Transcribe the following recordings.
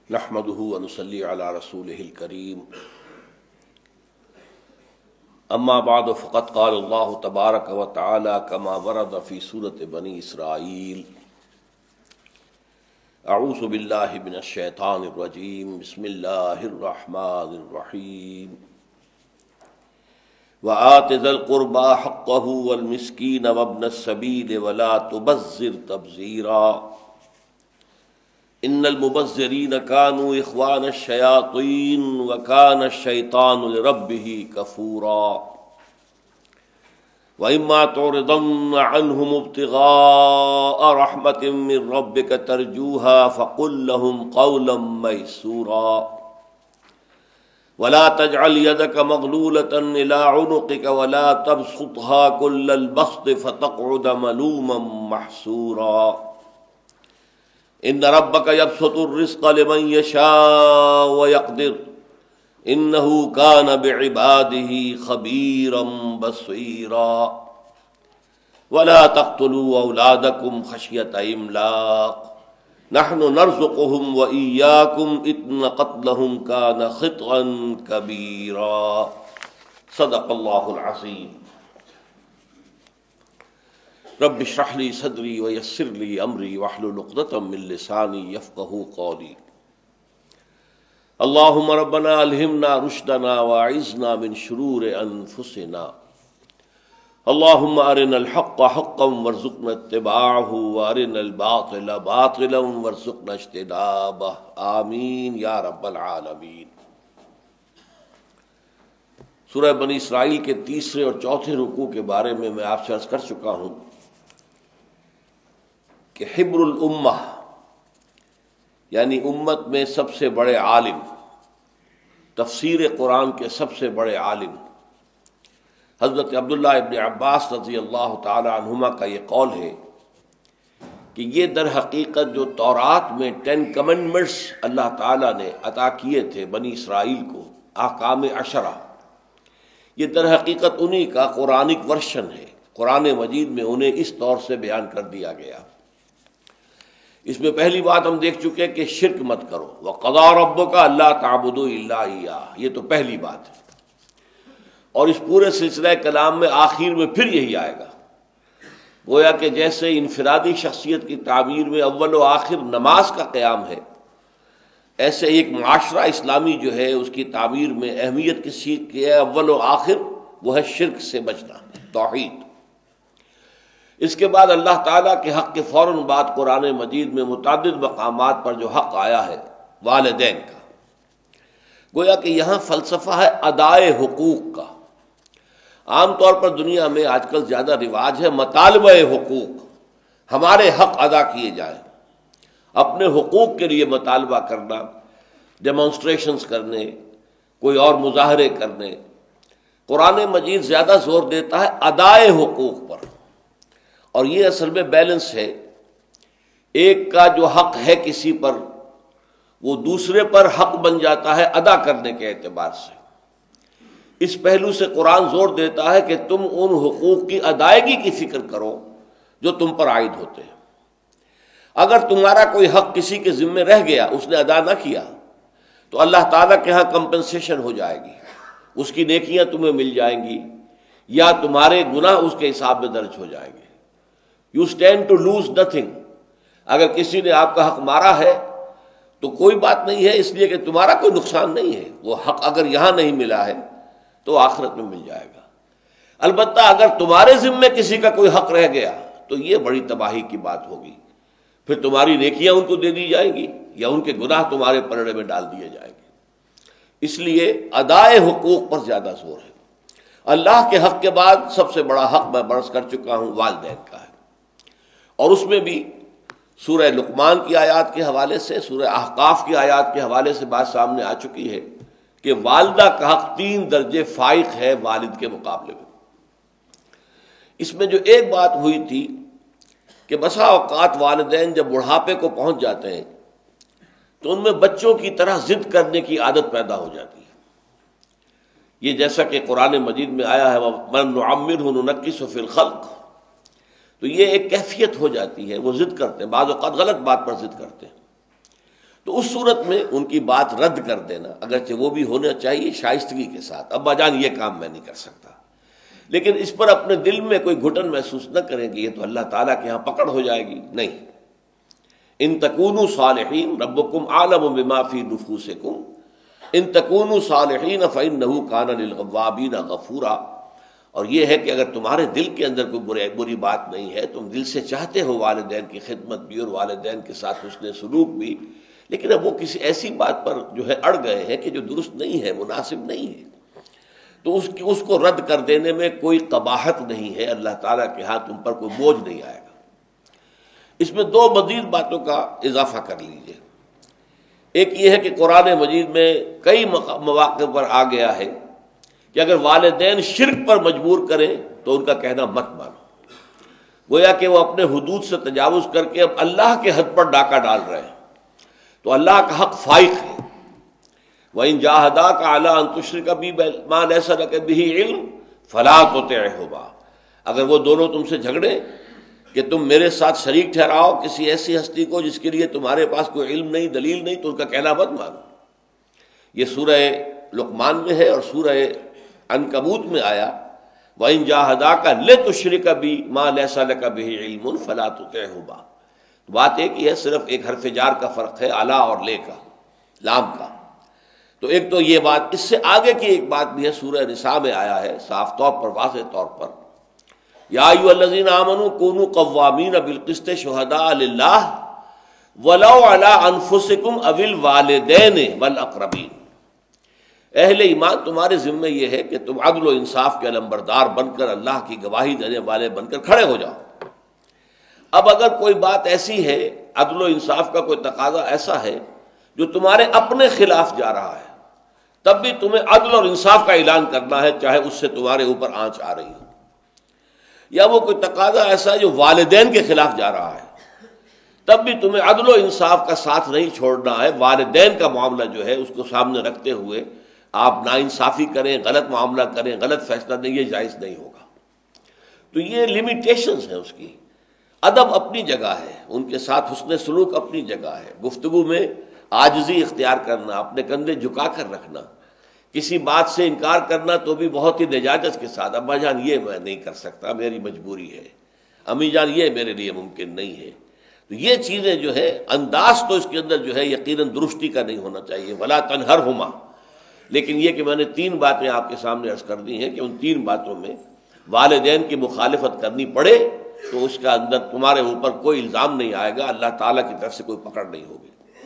نحمده ونصلي على رسوله الكريم اما بعد فقد قال الله تبارك وتعالى كما ورد في سورة بني اسرائيل اعوذ بالله من الشيطان الرجيم بسم الله الرحمن الرحيم وآت ذا القربى حقه والمسكين وابن السبيل ولا تبذر تبذيرا ان المبذرین كانوا اخوان الشیاطین وكان الشیطان لربه کفورا وإما تعرضن عنهم ابتغاء رحمة من ربك ترجوها فقل لهم قولا ميسورا ولا تجعل يدك مغلولة إلى عنقك ولا تبسطها كل البسط فتقعد ملوما محسورا ان ربك يبسط الرزق لمن يشاء ويقدر انه كان بعباده خبيرا بصيرا ولا تقتلوا اولادكم خشية املاق نحن نرزقهم واياكم ان قتلهم كان خطئا كبيرا صدق الله العظيم رب اشرح لي صدري ويسر لي امري واحلل عقدة من لساني يفقهوا قولي اللهم ربنا الهمنا رشدنا واعذنا من شرور انفسنا اللهم ارنا الحق حقا وارزقنا اتباعه وارنا الباطل باطلا وارزقنا اجتنابه آمین یا رب العالمین۔ سورہ بنی اسرائیل کے تیسرے اور چوتھے رکوع کے بارے میں آپ سے عرض کر چکا ہوں کہ حبر الامہ یعنی امت میں سب سے بڑے عالم، تفسیر قرآن کے سب سے بڑے عالم حضرت عبداللہ ابن عباس رضی اللہ تعالی عنہما کا یہ قول ہے کہ یہ در حقیقت جو تورات میں 10 کمنڈمنٹس اللہ تعالیٰ نے عطا کیے تھے بنی اسرائیل کو، احکام عشرہ، یہ در حقیقت انہی کا قرآنک ورشن ہے۔ قرآن مجید میں انہیں اس طور سے بیان کر دیا گیا۔ اس میں پہلی بات ہم دیکھ چکے کہ شرک مت کرو، وَقَضَىٰ رَبُّكَ أَلَّا تَعْبُدُوا إِلَّا إِيَّاهُ، یہ تو پہلی بات ہے۔ اور اس پورے سلسلہ کلام میں آخر میں پھر یہی آئے گا، گویا کہ جیسے انفرادی شخصیت کی تعبیر میں اول و آخر نماز کا قیام ہے، ایسے ایک معاشرہ اسلامی جو ہے اس کی تعبیر میں اہمیت کس چیز کی ہے؟ اول و آخر وہ ہے شرک سے بچنا، توحید۔ اس کے بعد اللہ تعالیٰ کے حق کے فوراً بعد قرآن مجید میں متعدد مقامات پر جو حق آیا ہے والدین کا، گویا کہ یہاں فلسفہ ہے ادائے حقوق کا۔ عام طور پر دنیا میں آج کل زیادہ رواج ہے مطالبہ حقوق، ہمارے حق ادا کیے جائیں، اپنے حقوق کے لیے مطالبہ کرنا، ڈیمانسٹریشنز کرنے، کوئی اور مظاہرے کرنے۔ قرآن مجید زیادہ زور دیتا ہے ادائے حقوق پر، اور یہ اصل میں بیلنس ہے۔ ایک کا جو حق ہے کسی پر وہ دوسرے پر حق بن جاتا ہے ادا کرنے کے اعتبار سے۔ اس پہلو سے قرآن زور دیتا ہے کہ تم ان حقوق کی ادائیگی کی فکر کرو جو تم پر عائد ہوتے ہیں۔ اگر تمہارا کوئی حق کسی کے ذمے رہ گیا، اس نے ادا نہ کیا، تو اللہ تعالیٰ کے ہاں کمپنسیشن ہو جائے گی، اس کی نیکیاں تمہیں مل جائیں گی، یا تمہارے گناہ اس کے حساب میں درج ہو جائیں گے۔ You stand to lose nothing۔ اگر کسی نے آپ کا حق مارا ہے تو کوئی بات نہیں ہے، اس لیے کہ تمہارا کوئی نقصان نہیں ہے، وہ حق اگر یہاں نہیں ملا ہے تو آخرت میں مل جائے گا۔ البتہ اگر تمہارے ذمے کسی کا کوئی حق رہ گیا تو یہ بڑی تباہی کی بات ہوگی، پھر تمہاری نیکیاں ان کو دے دی جائیں گی یا ان کے گناہ تمہارے پلڑے میں ڈال دیے جائیں گے۔ اس لیے ادائے حقوق پر زیادہ زور ہے۔ اللہ کے حق کے بعد سب سے بڑا حق میں برس کر چکا ہوں والدین کا ہے، اور اس میں بھی سورہ لقمان کی آیات کے حوالے سے، سورہ احقاف کی آیات کے حوالے سے بات سامنے آ چکی ہے کہ والدہ کا حق 3 درجے فائق ہے والد کے مقابلے میں۔ اس میں جو ایک بات ہوئی تھی کہ بسا اوقات والدین جب بڑھاپے کو پہنچ جاتے ہیں تو ان میں بچوں کی طرح ضد کرنے کی عادت پیدا ہو جاتی ہے۔ یہ جیسا کہ قرآن مجید میں آیا ہے وَمَن نُعَمِّرْهُ نُنَكِّسُ فِي الْخَلْقِ، تو یہ ایک کیفیت ہو جاتی ہے، وہ ضد کرتے ہیں، بعض اوقات غلط بات پر ضد کرتے ہیں۔ تو اس صورت میں ان کی بات رد کر دینا، اگرچہ وہ بھی ہونا چاہیے شائستگی کے ساتھ، ابا جان یہ کام میں نہیں کر سکتا، لیکن اس پر اپنے دل میں کوئی گھٹن محسوس نہ کریں کہ یہ تو اللہ تعالیٰ کے ہاں پکڑ ہو جائے گی، نہیں۔ ان تکونوا صالحین ربکم اعلم بما فی نفوسکم ان تکونوا صالحین فانہ کان للأوابین غفورا۔ اور یہ ہے کہ اگر تمہارے دل کے اندر کوئی بری بات نہیں ہے، تم دل سے چاہتے ہو والدین کی خدمت بھی اور والدین کے ساتھ حسن سلوک بھی، لیکن اب وہ کسی ایسی بات پر جو ہے اڑ گئے ہیں کہ جو درست نہیں ہے، مناسب نہیں ہے، تو اس کو رد کر دینے میں کوئی قباحت نہیں ہے، اللہ تعالیٰ کے ہاں تم پر کوئی بوجھ نہیں آئے گا۔ اس میں دو مزید باتوں کا اضافہ کر لیجئے۔ ایک یہ ہے کہ قرآن مجید میں کئی مواقع پر آ گیا ہے کہ اگر والدین شرک پر مجبور کریں تو ان کا کہنا مت مانو، گویا کہ وہ اپنے حدود سے تجاوز کر کے اب اللہ کے حد پر ڈاکہ ڈال رہے ہیں، تو اللہ کا حق فائق ہے۔ وَإِن جَاهَدَاكَ عَلَىٰ أَن تُشْرِكَ بِي مَا لَيْسَ لَكَ بِهِ عِلْمٌ فَلَا تُطِعْهُمَا۔ اگر وہ دونوں تم سے جھگڑے کہ تم میرے ساتھ شریک ٹھہراؤ کسی ایسی ہستی کو جس کے لیے تمہارے پاس کوئی علم نہیں، دلیل نہیں، تو ان کا کہنا مت مانو۔ یہ سورہ لقمان میں ہے اور سورہ عنکبوت میں آیا وَإِن جَاهَدَاكَ لِتُشْرِكَ بِي مَا لَيْسَ لَكَ بِهِ عِلْمٌ فَلَا تُطِعْهُمَا۔ بات ایک ہی ہے، صرف ایک حرف جار کا فرق ہے، علی اور لے کا، لام کا۔ تو ایک تو یہ بات، اس سے آگے کی ایک بات بھی ہے، سورہ نساء میں آیا ہے صاف طور پر، واضح طور پر، یا ایھا الذین آمنوا کونوا قوامین بالقسط شہداء للہ ولو علی انفسکم او الوالدین والاقربین۔ اہل ایمان تمہارے ذمہ یہ ہے کہ تم عدل و انصاف کے علمبردار بن کر اللہ کی گواہی دینے والے بن کر کھڑے ہو جاؤ۔ اب اگر کوئی بات ایسی ہے، عدل و انصاف کا کوئی تقاضا ایسا ہے جو تمہارے اپنے خلاف جا رہا ہے، تب بھی تمہیں عدل اور انصاف کا اعلان کرنا ہے، چاہے اس سے تمہارے اوپر آنچ آ رہی ہو۔ یا وہ کوئی تقاضا ایسا ہے جو والدین کے خلاف جا رہا ہے، تب بھی تمہیں عدل و انصاف کا ساتھ نہیں چھوڑنا ہے، والدین کا معاملہ جو ہے اس کو سامنے رکھتے ہوئے آپ ناانصافی کریں، غلط معاملہ کریں، غلط فیصلہ دیں، یہ جائز نہیں ہوگا۔ تو یہ لمیٹیشنز ہیں اس کی۔ ادب اپنی جگہ ہے، ان کے ساتھ حسن سلوک اپنی جگہ ہے، گفتگو میں عاجزی اختیار کرنا، اپنے کندھے جھکا کر رکھنا، کسی بات سے انکار کرنا تو بھی بہت ہی لجاجت کے ساتھ، ابا جان یہ میں نہیں کر سکتا، میری مجبوری ہے، امی جان یہ میرے لیے ممکن نہیں ہے۔ تو یہ چیزیں جو ہے، انداز تو اس کے اندر جو ہے یقیناً درستی کا نہیں ہونا چاہیے، ولا تنہرہما۔ لیکن یہ کہ میں نے تین باتیں آپ کے سامنے عرض کر دی ہیں کہ ان تین باتوں میں والدین کی مخالفت کرنی پڑے تو اس کا اندر تمہارے اوپر کوئی الزام نہیں آئے گا، اللہ تعالیٰ کی طرف سے کوئی پکڑ نہیں ہوگی۔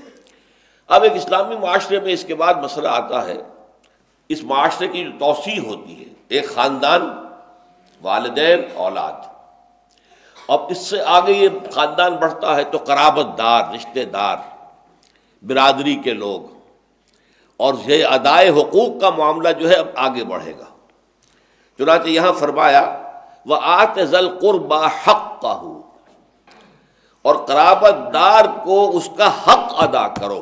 اب ایک اسلامی معاشرے میں اس کے بعد مسئلہ آتا ہے، اس معاشرے کی جو توسیع ہوتی ہے، ایک خاندان، والدین، اولاد، اب اس سے آگے یہ خاندان بڑھتا ہے تو قرابت دار، رشتہ دار، برادری کے لوگ، اور یہ ادائے حقوق کا معاملہ جو ہے اب آگے بڑھے گا۔ چنانچہ یہاں فرمایا وَآتِ ذَا الْقُرْبَى حَقَّهُ، اور قرابت دار کو اس کا حق ادا کرو۔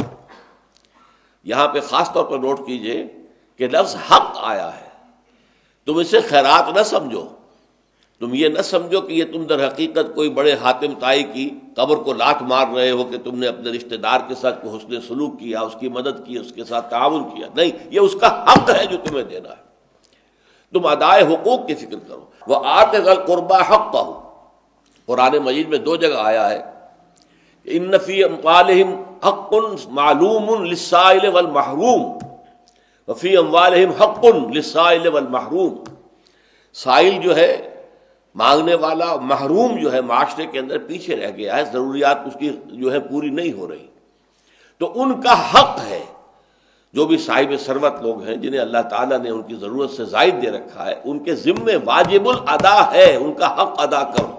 یہاں پہ خاص طور پر نوٹ کیجئے کہ لفظ حق آیا ہے، تم اسے خیرات نہ سمجھو، تم یہ نہ سمجھو کہ یہ تم در حقیقت کوئی بڑے حاتم طائی کی قبر کو لات مار رہے ہو کہ تم نے اپنے رشتہ دار کے ساتھ کوئی حسن سلوک کیا، اس کی مدد کی، اس کے ساتھ تعاون کیا، نہیں، یہ اس کا حق ہے جو تمہیں دینا ہے، تم ادائے حقوق کی فکر کرو۔ وَآتِ ذَا الْقُرْبَى حَقَّهُ، قرآن مجید میں دو جگہ آیا ہے ان فی اموالہم حق معلوم للسائل والمحروم وفی اموالہم حق للسائل والمحروم۔ سائل جو ہے مانگنے والا، محروم جو ہے معاشرے کے اندر پیچھے رہ گیا ہے، ضروریات اس کی جو ہے پوری نہیں ہو رہی، تو ان کا حق ہے، جو بھی صاحب ثروت لوگ ہیں جنہیں اللہ تعالیٰ نے ان کی ضرورت سے زائد دے رکھا ہے، ان کے ذمے واجب الادا ہے، ان کا حق ادا کرو۔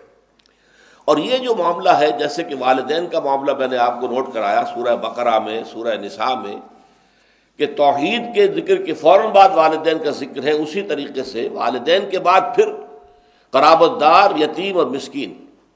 اور یہ جو معاملہ ہے، جیسے کہ والدین کا معاملہ میں نے آپ کو نوٹ کرایا سورہ بقرہ میں، سورہ نساء میں، کہ توحید کے ذکر کے فوراً بعد والدین کا ذکر ہے، اسی طریقے سے والدین کے بعد پھر قرابت دار، یتیم اور مسکین۔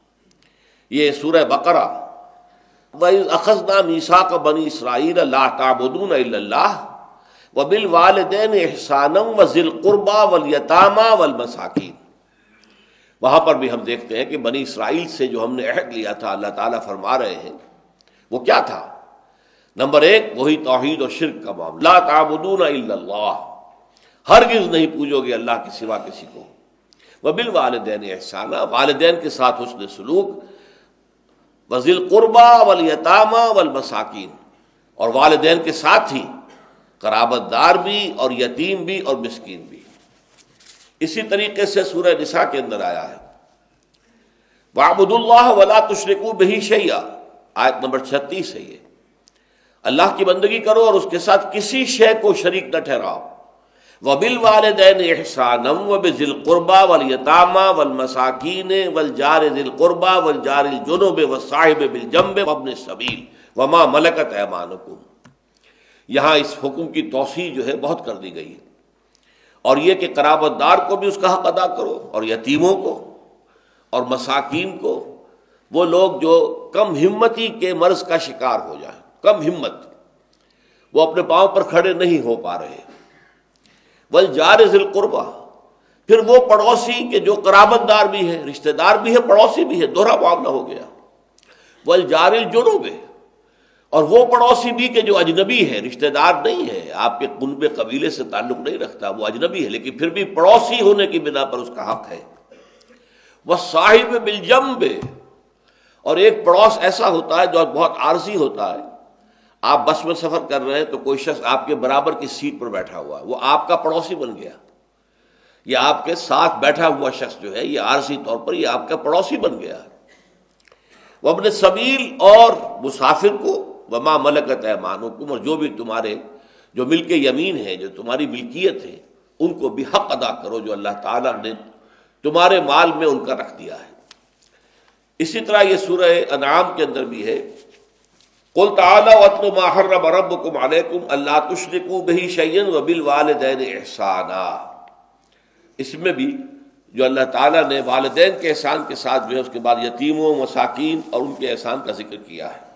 یہ سورہ بقرہ وَإِذْ أَخَذْنَا مِيثَاقَ بَنِي إِسْرَائِيلَ لَا تَعْبُدُونَ إِلَّا اللَّهَ وَبِالْوَالِدَيْنِ إِحْسَانًا وَذِي الْقُرْبَى وَالْيَتَامَى وَالْمَسَاكِينِ۔ وہاں پر بھی ہم دیکھتے ہیں کہ بنی اسرائیل سے جو ہم نے عہد لیا تھا، اللہ تعالیٰ فرما رہے ہیں وہ کیا تھا نمبر ایک وہی توحید اور شرک کا معاملہ، لا تعبدون الا اللہ، ہرگز نہیں پوجو گے اللہ کے سوا کسی کو، وبالوالدین احسانا، والدین کے ساتھ حسن سلوک، وذی القربى والیتامی والمساکین، اور والدین کے ساتھ ہی قرابت دار بھی اور یتیم بھی اور مسکین بھی۔ اسی طریقے سے سورہ نساء کے اندر آیا ہے وَاعْبُدُوا اللَّهَ وَلَا تُشْرِكُوا بِهِ شَيْئًا، آیت نمبر 36 ہے یہ، اللہ کی بندگی کرو اور اس کے ساتھ کسی شے کو شریک نہ ٹھہراؤ، وَبِالْوَالِدَيْنِ إِحْسَانًا وَبِذِي الْقُرْبَى وَالْيَتَامَى وَالْمَسَاكِينِ وَالْجَارِ ذِي الْقُرْبَى وَالْجَارِ الْجُنُبِ وَالصَّاحِبِ بِالْجَنبِ وَابْنِ السَّبِيلِ وَمَا مَلَكَتْ أَيْمَانُكُمْ۔ یہاں اس حکم کی توسیع جو ہے بہت کر دی گئی ہے، اور یہ کہ قرابت دار کو بھی اس کا حق ادا کرو، اور یتیموں کو اور مساکین کو، وہ لوگ جو کم ہمتی کے مرض کا شکار ہو جائیں، کم ہمت، وہ اپنے پاؤں پر کھڑے نہیں ہو پا رہے، والجار ذی القربہ، پھر وہ پڑوسی کہ جو قرابت دار بھی ہے، رشتہ دار بھی ہے، پڑوسی بھی ہے، دوہرا معاملہ ہو گیا، والجار الجنوب، اور وہ پڑوسی بھی کہ جو اجنبی ہے، رشتہ دار نہیں ہے، آپ کے کنب قبیلے سے تعلق نہیں رکھتا، وہ اجنبی ہے لیکن پھر بھی پڑوسی ہونے کی بنا پر اس کا حق ہے، والصاحب بالجنب، اور ایک پڑوس ایسا ہوتا ہے جو بہت عارضی ہوتا ہے، آپ بس میں سفر کر رہے ہیں تو کوئی شخص آپ کے برابر کی سیٹ پر بیٹھا ہوا ہے، وہ آپ کا پڑوسی بن گیا، یہ آپ کے ساتھ بیٹھا ہوا شخص جو ہے یہ عارضی طور پر یہ آپ کا پڑوسی بن گیا ہے، وابن السبیل، اور مسافر کو، وما ملکت ایمانکم، اور جو بھی تمہارے جو ملک یمین ہے، جو تمہاری ملکیت ہے، ان کو بھی حق ادا کرو جو اللہ تعالیٰ نے تمہارے مال میں ان کا رکھ دیا ہے۔ اسی طرح یہ سورہ انعام کے اندر بھی ہے قُلْ تَعَالَوْا وَاتْلُوا مَا حَرَّمَ رَبُّكُمْ عَلَيْكُمْ أَلَّا تُشْرِكُوا بِهِ شَيْئًا وَبِالْوَالِدَيْنِ إِحْسَانًا، اس میں بھی جو اللہ تعالیٰ نے والدین کے احسان کے ساتھ جو ہے اس کے بعد یتیموں، مساکین اور ان کے احسان کا ذکر کیا ہے،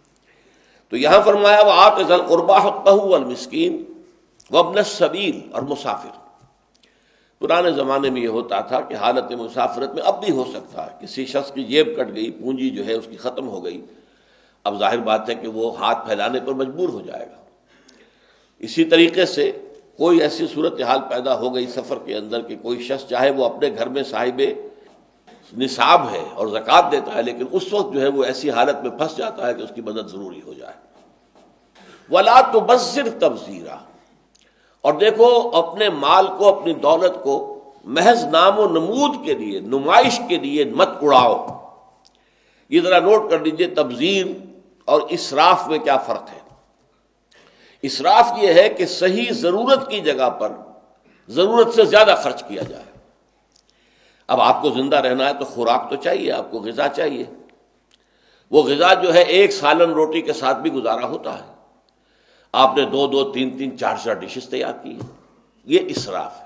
تو یہاں فرمایا وَآتِ ذَا الْقُرْبَىٰ حَقَّهُ وَالْمِسْكِينَ وَابْنَ السَّبِيلِ، اور مسافر۔ پرانے زمانے میں یہ ہوتا تھا کہ حالت مسافرت میں اب بھی ہو سکتا ہے کسی شخص کی جیب کٹ گئی، پونجی جو ہے اس کی ختم ہو گئی، اب ظاہر بات ہے کہ وہ ہاتھ پھیلانے پر مجبور ہو جائے گا۔ اسی طریقے سے کوئی ایسی صورتحال پیدا ہو گئی سفر کے اندر کہ کوئی شخص چاہے وہ اپنے گھر میں صاحب نصاب ہے اور زکوٰۃ دیتا ہے، لیکن اس وقت جو ہے وہ ایسی حالت میں پھنس جاتا ہے کہ اس کی مدد ضروری ہو جائے۔ وَلَا تُبَذِّرْ تَبْذِيرًا، اور دیکھو اپنے مال کو، اپنی دولت کو محض نام و نمود کے لیے، نمائش کے لیے مت اڑاؤ۔ یہ ذرا نوٹ کر لیجئے تبذیر اور اسراف میں کیا فرق ہے۔ اسراف یہ ہے کہ صحیح ضرورت کی جگہ پر ضرورت سے زیادہ خرچ کیا جائے۔ اب آپ کو زندہ رہنا ہے تو خوراک تو چاہیے، آپ کو غذا چاہیے، وہ غذا جو ہے ایک سالن روٹی کے ساتھ بھی گزارا ہوتا ہے، آپ نے 2 3 4 ڈشز تیار کی ہیں، یہ اسراف ہے۔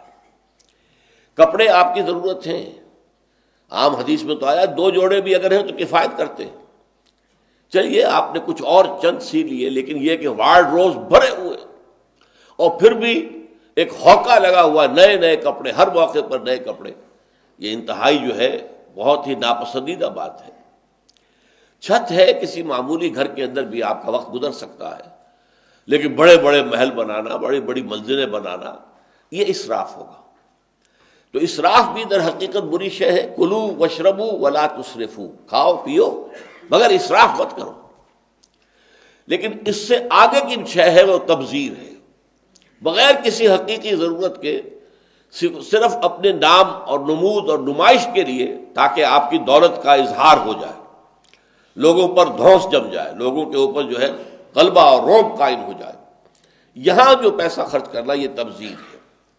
کپڑے آپ کی ضرورت ہیں، عام حدیث میں تو آیا 2 جوڑے بھی اگر ہیں تو کفایت کرتے ہیں، چلیے آپ نے کچھ اور چند سی لیے، لیکن یہ کہ وارڈ روز بھرے ہوئے اور پھر بھی ایک ہوکا لگا ہوا، نئے نئے کپڑے، ہر موقع پر نئے کپڑے، یہ انتہائی جو ہے بہت ہی ناپسندیدہ بات ہے۔ چھت ہے کسی معمولی گھر کے اندر بھی آپ کا وقت گزر سکتا ہے، لیکن بڑے بڑے محل بنانا، بڑی بڑی منزلیں بنانا، یہ اسراف ہوگا۔ تو اسراف بھی در حقیقت بری شے ہے۔ کلوا واشربوا ولا تسرفوا، کھاؤ پیو مگر اسراف مت کرو۔ لیکن اس سے آگے کی شے ہے وہ تبذیر ہے، بغیر کسی حقیقی ضرورت کے صرف اپنے نام اور نمود اور نمائش کے لیے، تاکہ آپ کی دولت کا اظہار ہو جائے، لوگوں پر دھونس جم جائے، لوگوں کے اوپر جو ہے غلبہ اور رعب قائم ہو جائے، یہاں جو پیسہ خرچ کرنا یہ تبذیر ہے۔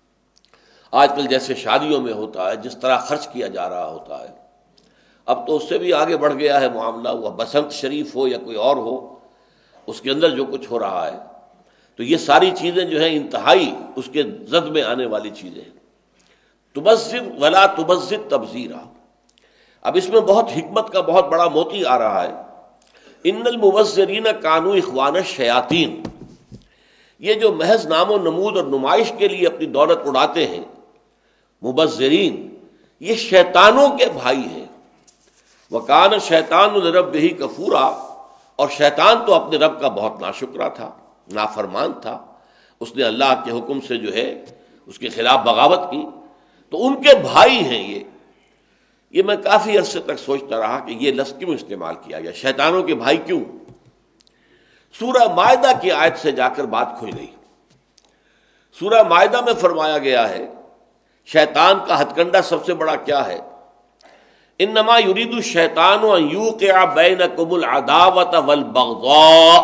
آج کل جیسے شادیوں میں ہوتا ہے، جس طرح خرچ کیا جا رہا ہوتا ہے، اب تو اس سے بھی آگے بڑھ گیا ہے معاملہ، وہ بسنت شریف ہو یا کوئی اور ہو، اس کے اندر جو کچھ ہو رہا ہے، تو یہ ساری چیزیں جو ہیں انتہائی اس کے زد میں آنے والی چیزیں ہیں۔ تبذر ولا تبذر تبذیرا، اب اس میں بہت حکمت کا بہت بڑا موتی آ رہا ہے۔ ان المبذرین کانوا اخوان الشیاطین، یہ جو محض نام و نمود اور نمائش کے لیے اپنی دولت اڑاتے ہیں مبذرین، یہ شیطانوں کے بھائی ہیں۔ وکان الشیطان لربہ کفورا، اور شیطان تو اپنے رب کا بہت ناشکرا تھا، نافرمان تھا، اس نے اللہ کے حکم سے جو ہے اس کے خلاف بغاوت کی. تو ان کے بھائی ہیں یہ میں کافی عرصے تک سوچتا رہا کہ یہ لفظ کیوں استعمال کیا گیا، شیطانوں کے بھائی کیوں؟ سورہ مائدہ کی آیت سے جا کر بات کھل گئی. سورہ مائدہ میں فرمایا گیا ہے شیطان کا ہتھ کنڈا سب سے بڑا کیا ہے؟ انما یرید الشیطان ان یوقع بینکم العداوۃ والبغضاء.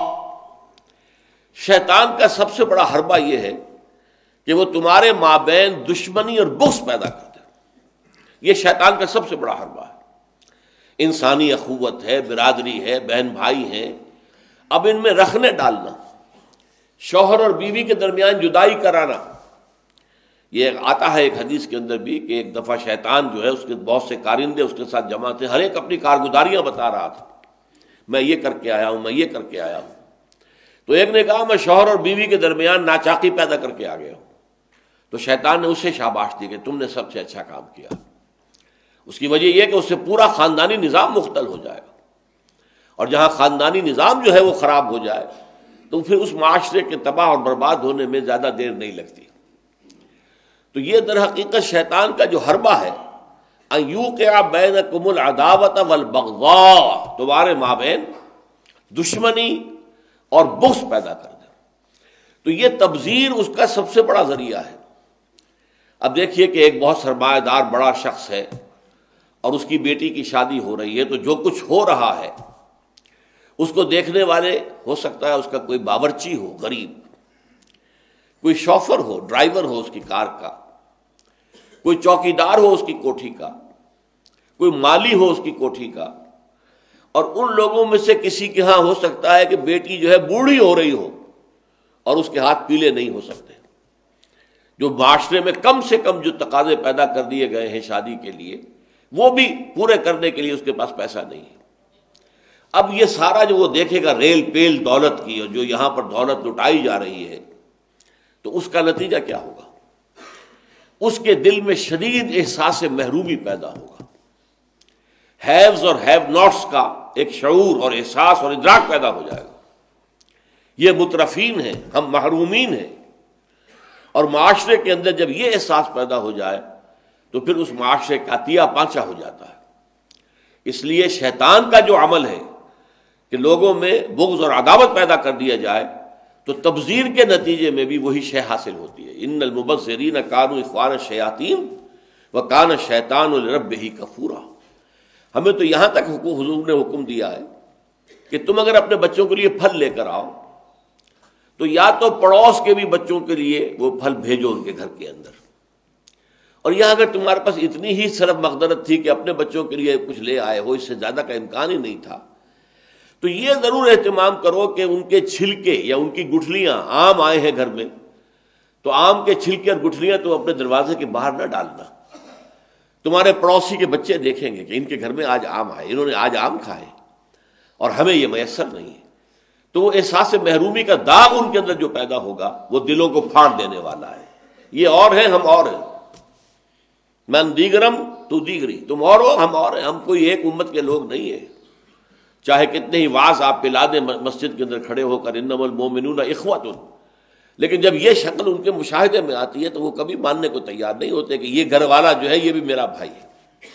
شیطان کا سب سے بڑا حربہ یہ ہے کہ وہ تمہارے مابین دشمنی اور بغض پیدا کر دے. یہ شیطان کا سب سے بڑا حربہ ہے. انسانی اخوت ہے، برادری ہے، بہن بھائی ہیں، اب ان میں رکھنے ڈالنا، شوہر اور بیوی کے درمیان جدائی کرانا. یہ آتا ہے ایک حدیث کے اندر بھی کہ ایک دفعہ شیطان جو ہے اس کے بہت سے کارندے اس کے ساتھ جمع تھے، ہر ایک اپنی کارگزاریاں بتا رہا تھا، میں یہ کر کے آیا ہوں، میں یہ کر کے آیا ہوں. تو ایک نے کہا میں شوہر اور بیوی کے درمیان ناچاقی پیدا کر کے آ گیا ہوں. تو شیطان نے اسے شاباش دی کہ تم نے سب سے اچھا کام کیا. اس کی وجہ یہ کہ اس سے پورا خاندانی نظام مختل ہو جائے گا، اور جہاں خاندانی نظام جو ہے وہ خراب ہو جائے تو پھر اس معاشرے کے تباہ اور برباد ہونے میں زیادہ دیر نہیں لگتی. تو یہ در حقیقت شیطان کا جو حربہ ہے ان یوقع بینکم العداوۃ والبغضاء، تمہارے مابین دشمنی اور بغض پیدا کر دے. تو یہ تبذیر اس کا سب سے بڑا ذریعہ ہے. اب دیکھیے کہ ایک بہت سرمایہ دار بڑا شخص ہے اور اس کی بیٹی کی شادی ہو رہی ہے، تو جو کچھ ہو رہا ہے اس کو دیکھنے والے ہو سکتا ہے اس کا کوئی باورچی ہو غریب، کوئی شوفر ہو، ڈرائیور ہو اس کی کار کا، کوئی چوکیدار ہو اس کی کوٹھی کا، کوئی مالی ہو اس کی کوٹھی کا. اور ان لوگوں میں سے کسی کے ہاں ہو سکتا ہے کہ بیٹی جو ہے بوڑھی ہو رہی ہو اور اس کے ہاتھ پیلے نہیں ہو سکتے. جو معاشرے میں کم سے کم جو تقاضے پیدا کر دیے گئے ہیں شادی کے لیے وہ بھی پورے کرنے کے لیے اس کے پاس پیسہ نہیں ہے. اب یہ سارا جو وہ دیکھے گا ریل پیل دولت کی، اور جو یہاں پر دولت لٹائی جا رہی ہے، تو اس کا نتیجہ کیا ہوگا؟ اس کے دل میں شدید احساس محرومی پیدا ہوگا. ہیوز اور ہیو ناٹس کا ایک شعور اور احساس اور ادراک پیدا ہو جائے گا. یہ مترفین ہیں، ہم محرومین ہیں. اور معاشرے کے اندر جب یہ احساس پیدا ہو جائے تو پھر اس معاشرے کا تیا پانچا ہو جاتا ہے. اس لیے شیطان کا جو عمل ہے کہ لوگوں میں بغض اور عداوت پیدا کر دیا جائے، تو تبذیر کے نتیجے میں بھی وہی شے حاصل ہوتی ہے. ان المبذرین کانوا اخوان الشیاطین وکان الشیطان لربہ کفورا. ہمیں تو یہاں تک حضور نے حکم دیا ہے کہ تم اگر اپنے بچوں کے لیے پھل لے کر آؤ تو یا تو پڑوس کے بھی بچوں کے لیے وہ پھل بھیجو ان کے گھر کے اندر. اور یہاں اگر تمہارے پاس اتنی ہی صرف مقدرت تھی کہ اپنے بچوں کے لیے کچھ لے آئے ہو، اس سے زیادہ کا امکان ہی نہیں تھا، تو یہ ضرور اہتمام کرو کہ ان کے چھلکے یا ان کی گٹھلیاں، آم آئے ہیں گھر میں تو آم کے چھلکے اور گٹھلیاں تو اپنے دروازے کے باہر نہ ڈالنا. تمہارے پڑوسی کے بچے دیکھیں گے کہ ان کے گھر میں آج آم آئے، انہوں نے آج آم کھائے اور ہمیں یہ میسر نہیں ہے. تو وہ احساس محرومی کا داغ ان کے اندر جو پیدا ہوگا وہ دلوں کو پھاڑ دینے والا ہے. یہ اور ہیں، ہم اور ہیں. من دیگرم تو دیگری، تم اور ہو ہم اور ہیں. ہم کوئی ایک امت کے لوگ نہیں ہیں. چاہے کتنے ہی واعظ آپ پلا دیں مسجد کے اندر کھڑے ہو کر انما المؤمنون اخوۃ، لیکن جب یہ شکل ان کے مشاہدے میں آتی ہے تو وہ کبھی ماننے کو تیار نہیں ہوتے کہ یہ گھر والا جو ہے یہ بھی میرا بھائی ہے.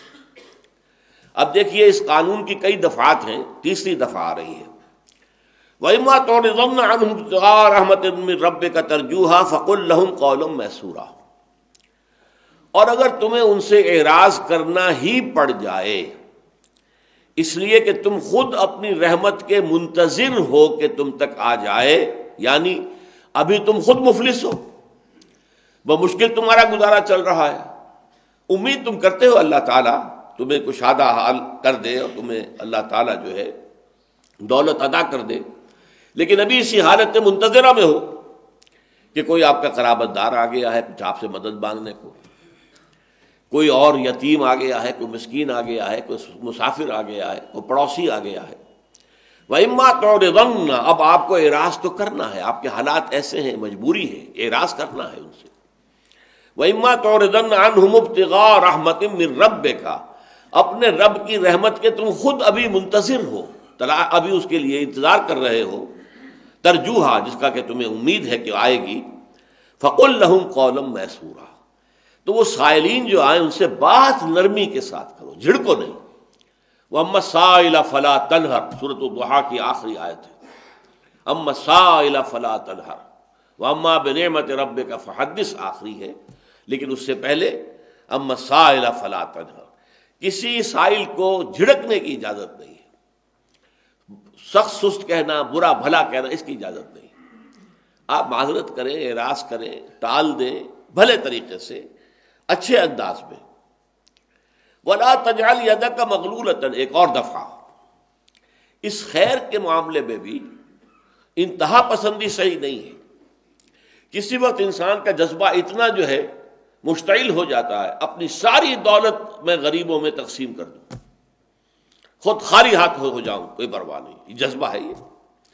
اب دیکھیے اس قانون کی کئی دفعات ہیں، تیسری دفعہ آ رہی ہے. وَإِمَّا تُعْرِضَنَّ عَنْهُمْ ابْتِغَاءَ رَحْمَةٍ مِّن رَّبِّكَ تَرْجُوهَا فَقُل لَّهُمْ قَوْلًا مَّيْسُورًا. اور اگر تمہیں ان سے اعراض کرنا ہی پڑ جائے اس لیے کہ تم خود اپنی رحمت کے منتظر ہو کہ تم تک آ جائے، یعنی ابھی تم خود مفلس ہو، بمشکل تمہارا گزارا چل رہا ہے، امید تم کرتے ہو اللہ تعالیٰ تمہیں کشادہ حال کر دے اور تمہیں اللہ تعالیٰ جو ہے دولت عطا کر دے، لیکن ابھی اسی حالت منتظرہ میں ہو کہ کوئی آپ کا قرابت دار آ گیا ہے کچھ آپ سے مدد مانگنے کو، کوئی اور یتیم آ گیا ہے، کوئی مسکین آ گیا ہے، کوئی مسافر آ گیا ہے، کوئی پڑوسی آ گیا ہے. وَإِمَّا تُعْرِضَنَّ، اب آپ کو اعراض تو کرنا ہے، آپ کے حالات ایسے ہیں، مجبوری ہے، اعراض کرنا ہے ان سے. وَإِمَّا تُعْرِضَنَّ عَنْهُمُ ابْتِغَاءَ رَحْمَةٍ مِّن رَّبِّكَ، اپنے رب کی رحمت کے تم خود ابھی منتظر ہو، ابھی اس کے لیے انتظار کر رہے ہو، ترجوہا جس کا کہ تمہیں امید ہے کہ آئے گی، فقل لہم قولا میسورا، تو وہ سائلین جو آئیں ان سے بات نرمی کے ساتھ کرو، جھڑکو نہیں۔ وَأَمَّا السَّائِلَ فَلَا تَنْهَرْ، سورۃ الضحیٰ کی آخری آیت ہے، اما السائل فلا تنہر واما بنعمت ربک فحدث، آخری ہے، لیکن اس سے پہلے اما السائل فلا تنہر، کسی سائل کو جھڑکنے کی اجازت نہیں ہے، سخت سست کہنا، برا بھلا کہنا، اس کی اجازت نہیں۔ آپ معذرت کریں، اعراض کریں، ٹال دیں بھلے طریقے سے، اچھے انداز میں۔ ولا تجعل یدک مغلولۃ، ایک اور دفعہ، اس خیر کے معاملے میں بھی انتہا پسندی صحیح نہیں ہے۔ کسی وقت انسان کا جذبہ اتنا جو ہے مشتعل ہو جاتا ہے، اپنی ساری دولت میں غریبوں میں تقسیم کر دوں، خود خالی ہاتھ ہو جاؤں، کوئی پرواہ نہیں، یہ جذبہ ہے۔ یہ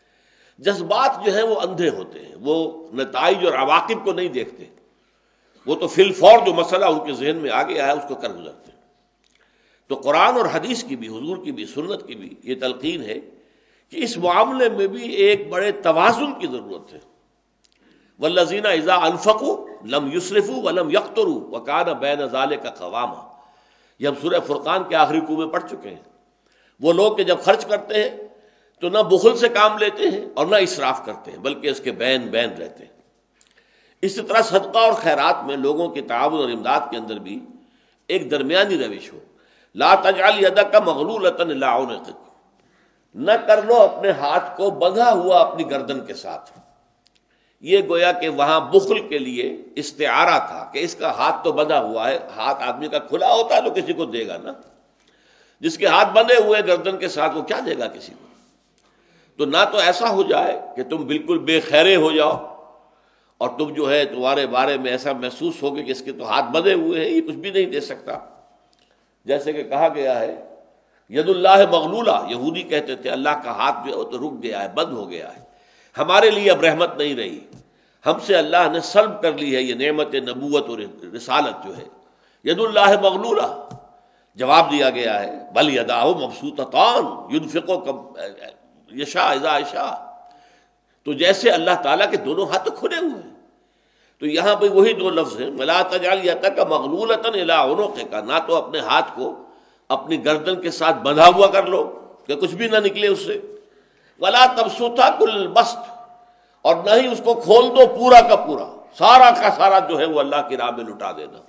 جذبات جو ہیں وہ اندھے ہوتے ہیں، وہ نتائج اور عواقب کو نہیں دیکھتے، وہ تو فی الفور جو مسئلہ ان کے ذہن میں آ گیا ہے اس کو کر گزرتے ہیں۔ تو قرآن اور حدیث کی بھی، حضور کی بھی، سنت کی بھی یہ تلقین ہے کہ اس معاملے میں بھی ایک بڑے توازن کی ضرورت ہے۔ والذین اذا انفقوا لم یسرفوا ولم یقتروا وکان بین ذلک قواما، یہ ہم سورہ فرقان کے آخری رکوع میں پڑھ چکے ہیں۔ وہ لوگ کہ جب خرچ کرتے ہیں تو نہ بخل سے کام لیتے ہیں اور نہ اسراف کرتے ہیں، بلکہ اس کے بین بین رہتے ہیں۔ اسی طرح صدقہ اور خیرات میں لوگوں کی تعاون اور امداد کے اندر بھی ایک درمیانی روش ہو۔ لا تجعل یدک مغلولۃ الی عنقک، نہ کر لو اپنے ہاتھ کو بندھا ہوا اپنی گردن کے ساتھ۔ یہ گویا کہ وہاں بخل کے لیے استعارہ تھا کہ اس کا ہاتھ تو بندھا ہوا ہے، ہاتھ آدمی کا کھلا ہوتا ہے تو کسی کو دے گا نا، جس کے ہاتھ بندھے ہوئے گردن کے ساتھ وہ کیا دے گا کسی کو؟ تو نہ تو ایسا ہو جائے کہ تم بالکل بے خیرے ہو جاؤ اور تم جو ہے تمہارے بارے میں ایسا محسوس ہوگا کہ اس کے تو ہاتھ بندھے ہوئے ہیں، یہ کچھ بھی نہیں دے سکتا۔ جیسے کہ کہا گیا ہے ید اللہ مغلولہ، یہودی کہتے تھے اللہ کا ہاتھ جو ہے وہ تو رک گیا ہے، بند ہو گیا ہے، ہمارے لیے اب رحمت نہیں رہی، ہم سے اللہ نے سلب کر لی ہے یہ نعمت نبوت اور رسالت جو ہے۔ ید اللہ مغلولہ، جواب دیا گیا ہے بل یداہ مبسوطتان ینفق یشاء اذا یشاء، تو جیسے اللہ تعالیٰ کے دونوں ہاتھ تو کھلے ہوئے ہیں۔ تو یہاں پہ وہی دو لفظ ہیں، ولا تجعل یدک مغلولۃ الی عنقک، نہ تو اپنے ہاتھ کو اپنی گردن کے ساتھ بندھا ہوا کر لو کہ کچھ بھی نہ نکلے اس سے، ولا تبسطھا کل البسط، اور نہ ہی اس کو کھول دو پورا کا پورا، سارا کا سارا جو ہے وہ اللہ کی راہ میں لٹا دینا۔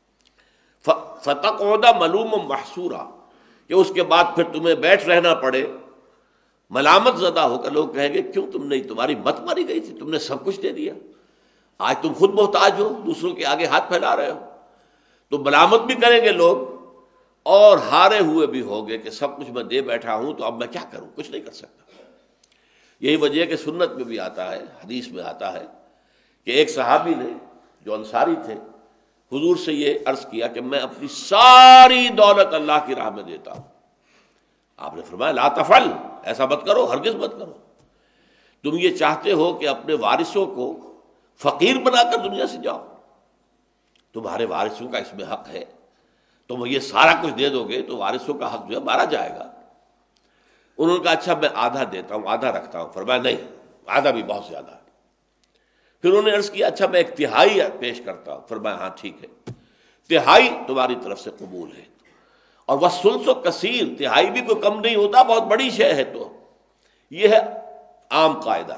فتقعد ملوما محسورا، کہ اس کے بعد پھر تمہیں بیٹھ رہنا پڑے ملامت زدہ ہو کر، لوگ کہیں گے کیوں تم نہیں، تمہاری مت ماری گئی تھی، تم نے سب کچھ دے دیا، آج تم خود محتاج ہو، دوسروں کے آگے ہاتھ پھیلا رہے ہو۔ تو ملامت بھی کریں گے لوگ اور ہارے ہوئے بھی ہوگے کہ سب کچھ میں دے بیٹھا ہوں تو اب میں کیا کروں، کچھ نہیں کر سکتا۔ یہی وجہ ہے کہ سنت میں بھی آتا ہے، حدیث میں آتا ہے کہ ایک صحابی نے جو انصاری تھے حضور سے یہ عرض کیا کہ میں اپنی ساری دولت اللہ کی راہ میں دیتا ہوں۔ آپ نے فرمایا لا تفعل، ایسا مت کرو، ہرگز مت کرو۔ تم یہ چاہتے ہو کہ اپنے وارثوں کو فقیر بنا کر دنیا سے جاؤ، تمہارے وارثوں کا اس میں حق ہے، تم یہ سارا کچھ دے دو گے تو وارثوں کا حق جو ہے مارا جائے گا۔ انہوں نے کہا اچھا میں آدھا دیتا ہوں، آدھا رکھتا ہوں۔ فرمایا نہیں، آدھا بھی بہت زیادہ ہے۔ پھر انہوں نے عرض کیا اچھا میں ایک تہائی پیش کرتا ہوں۔ فرمایا ہاں ٹھیک ہے، تہائی تمہاری طرف سے قبول ہے۔ اور والثلث کثیر، تہائی بھی کوئی کم نہیں ہوتا، بہت بڑی شے ہے۔ تو یہ ہے عام قاعدہ۔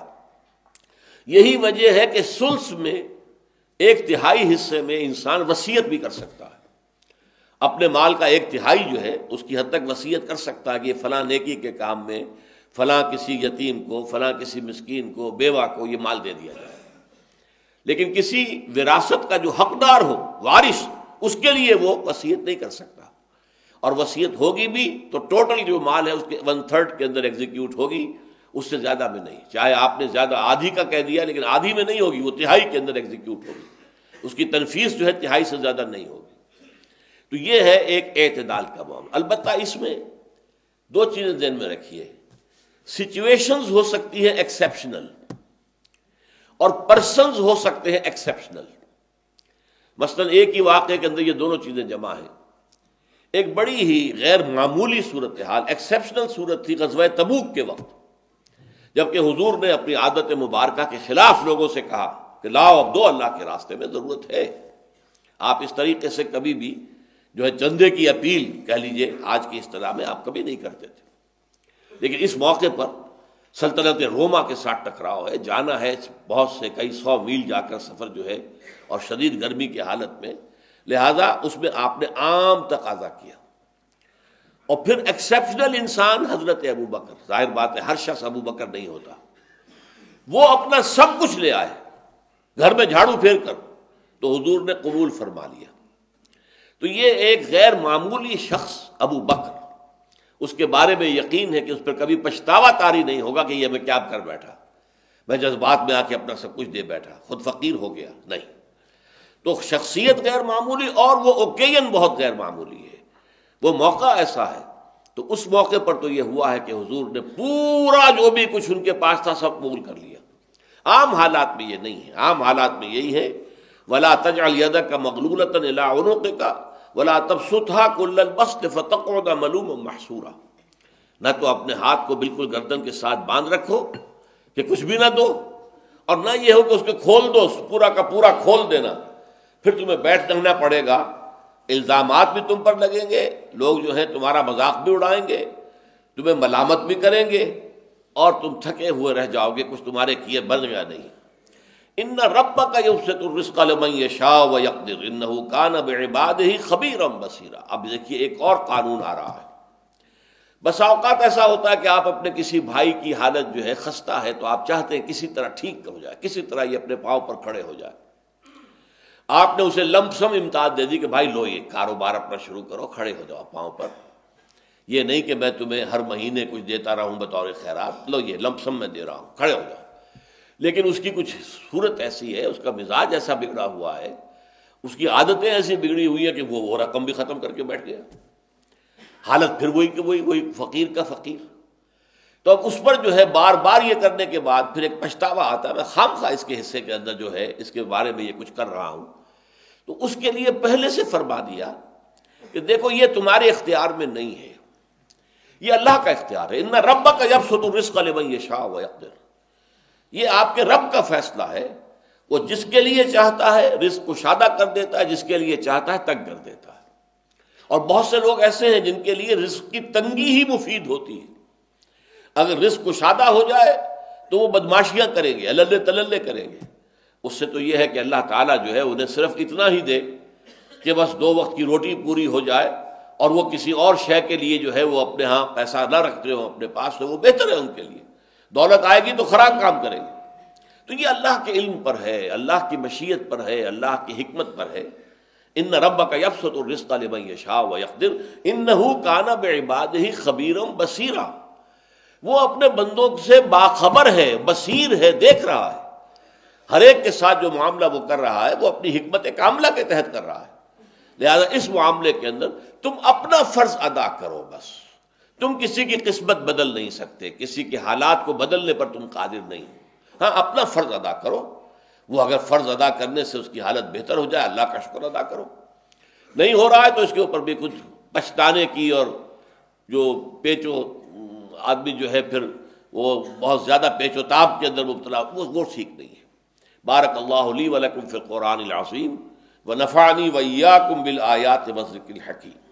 یہی وجہ ہے کہ ثلث میں ایک تہائی حصے میں انسان وصیت بھی کر سکتا ہے، اپنے مال کا ایک تہائی جو ہے اس کی حد تک وصیت کر سکتا ہے کہ یہ فلاں نیکی کے کام میں فلاں کسی یتیم کو، فلاں کسی مسکین کو، بیوہ کو یہ مال دے دیا جائے۔ لیکن کسی وراثت کا جو حقدار ہو، وارث، اس کے لیے وہ وصیت نہیں کر سکتا، اور وصیت ہوگی بھی تو ٹوٹل جو مال ہے اس کے 1/3 کے اندر ایگزیکیوٹ ہوگی، اس سے زیادہ میں نہیں۔ چاہے آپ نے زیادہ آدھی کا کہہ دیا لیکن آدھی میں نہیں ہوگی، وہ تہائی کے اندر ایگزیکیوٹ ہوگی، اس کی تنفیذ جو ہے تہائی سے زیادہ نہیں ہوگی۔ تو یہ ہے ایک اعتدال کا معاملہ۔ البتہ اس میں دو چیزیں ذہن میں رکھیے، سچویشنز ہو سکتی ہیں ایکسیپشنل اور پرسنز ہو سکتے ہیں ایکسیپشنل۔ مثلا ایک ہی واقعے کے اندر یہ دونوں چیزیں جمع ہیں۔ ایک بڑی ہی غیر معمولی صورتحال، ایکسیپشنل صورت تھی غزوہ تبوک کے وقت، جبکہ حضور نے اپنی عادت مبارکہ کے خلاف لوگوں سے کہا کہ لاؤ اب دو اللہ کے راستے میں، ضرورت ہے۔ آپ اس طریقے سے کبھی بھی جو ہے چندے کی اپیل کہہ لیجئے آج کی اصطلاح میں آپ کبھی نہیں کرتے تھے، لیکن اس موقع پر سلطنت روما کے ساتھ ٹکراؤ ہے، جانا ہے بہت سے کئی 100 میل جا کر سفر جو ہے، اور شدید گرمی کی حالت میں، لہذا اس میں آپ نے عام تقاضا کیا۔ اور پھر ایکسیپشنل انسان حضرت ابو بکر، ظاہر بات ہے ہر شخص ابو بکر نہیں ہوتا، وہ اپنا سب کچھ لے آئے گھر میں جھاڑو پھیر کر، تو حضور نے قبول فرما لیا۔ تو یہ ایک غیر معمولی شخص ابو بکر، اس کے بارے میں یقین ہے کہ اس پر کبھی پچھتاوا طاری نہیں ہوگا کہ یہ میں کیا کر بیٹھا، میں جذبات میں آ کے اپنا سب کچھ دے بیٹھا، خود فقیر ہو گیا، نہیں۔ تو شخصیت غیر معمولی، اور وہ اوکیزن بہت غیر معمولی ہے، وہ موقع ایسا ہے۔ تو اس موقع پر تو یہ ہوا ہے کہ حضور نے پورا جو بھی کچھ ان کے پاس تھا سب قبول کر لیا۔ عام حالات میں یہ نہیں ہے، عام حالات میں یہی ہے وَلَا تَجْعَلْ يَدَكَ مَغْلُولَةً إِلَىٰ عُنُقِكَ وَلَا تَبْسُطْهَا كُلَّ الْبَسْطِ فَتَقْعُدَ مَلُومًا مَحْسُورًا، نہ تو اپنے ہاتھ کو بالکل گردن کے ساتھ باندھ رکھو کہ کچھ بھی نہ دو، اور نہ یہ ہو کہ اس کو کھول دو، پورا کا پورا کھول دینا، پھر تمہیں بیٹھ رہنا پڑے گا، الزامات بھی تم پر لگیں گے، لوگ جو ہیں تمہارا مذاق بھی اڑائیں گے، تمہیں ملامت بھی کریں گے، اور تم تھکے ہوئے رہ جاؤ گے، کچھ تمہارے کیے بن گیا نہیں۔ ان ربک یبسط الرزق لمن یشاء ویقدر انہ کان بعبادہ خبیرا بصیرا۔ اب دیکھیے ایک اور قانون آ رہا ہے۔ بسا اوقات ایسا ہوتا ہے کہ آپ اپنے کسی بھائی کی حالت جو ہے خستہ ہے، تو آپ چاہتے ہیں کسی طرح ٹھیک ہو جائے، کسی طرح یہ اپنے پاؤں پر کھڑے ہو جائے۔ آپ نے اسے لمپ سم امداد دے دی کہ بھائی لو یہ کاروبار اپنا شروع کرو، کھڑے ہو جاؤ پاؤں پر، یہ نہیں کہ میں تمہیں ہر مہینے کچھ دیتا رہوں بطور خیرات، لو یہ لمپ سم میں دے رہا ہوں، کھڑے ہو جاؤ۔ لیکن اس کی کچھ صورت ایسی ہے، اس کا مزاج ایسا بگڑا ہوا ہے، اس کی عادتیں ایسی بگڑی ہوئی ہیں کہ وہ رقم بھی ختم کر کے بیٹھ گیا، حالت پھر وہی کہ وہی فقیر کا فقیر۔ تو اب اس پر جو ہے بار بار یہ کرنے کے بعد پھر ایک پچھتاوا آتا ہے، میں خامخواہ اس کے حصے کے اندر جو ہے اس کے بارے میں یہ کچھ کر رہا ہوں۔ تو اس کے لیے پہلے سے فرما دیا کہ دیکھو یہ تمہارے اختیار میں نہیں ہے، یہ اللہ کا اختیار ہے۔ ان ربک یبسط الرزق لمن یشاء ویقدر، یہ آپ کے رب کا فیصلہ ہے، وہ جس کے لیے چاہتا ہے رزق کشادہ کر دیتا ہے، جس کے لیے چاہتا ہے تنگ کر دیتا ہے۔ اور بہت سے لوگ ایسے ہیں جن کے لیے رزق کی تنگی ہی مفید ہوتی ہے، اگر رزق کشادہ ہو جائے تو وہ بدماشیاں کریں گے، اللے تللے کریں گے۔ اس سے تو یہ ہے کہ اللہ تعالیٰ جو ہے انہیں صرف اتنا ہی دے کہ بس 2 وقت کی روٹی پوری ہو جائے، اور وہ کسی اور شے کے لیے جو ہے وہ اپنے ہاں پیسہ نہ رکھتے ہوں اپنے پاس، تو وہ بہتر ہے ان کے لیے۔ دولت آئے گی تو خراب کام کریں گے۔ تو یہ اللہ کے علم پر ہے، اللہ کی مشیت پر ہے، اللہ کی حکمت پر ہے۔ ان ربک یبسط الرزق لمن یشاء ویقدر انہ کان بعبادہ خبیرا بصیرا، وہ اپنے بندوں سے باخبر ہے، بصیر ہے، دیکھ رہا ہے، ہر ایک کے ساتھ جو معاملہ وہ کر رہا ہے وہ اپنی حکمت کاملہ کے تحت کر رہا ہے۔ لہذا اس معاملے کے اندر تم اپنا فرض ادا کرو، بس تم کسی کی قسمت بدل نہیں سکتے، کسی کے حالات کو بدلنے پر تم قادر نہیں ہو، ہاں اپنا فرض ادا کرو۔ وہ اگر فرض ادا کرنے سے اس کی حالت بہتر ہو جائے اللہ کا شکر ادا کرو، نہیں ہو رہا ہے تو اس کے اوپر بھی کچھ پچھتانے کی اور جو پیچو آدمی جو ہے پھر وہ بہت زیادہ پیچ و تاب کے اندر مبتلا، وہ ٹھیک نہیں ہے۔ بارک اللہ لی ولکم فی القرآن العظیم ونفعنی وإیاکم بالآیات والذکر الحکیم۔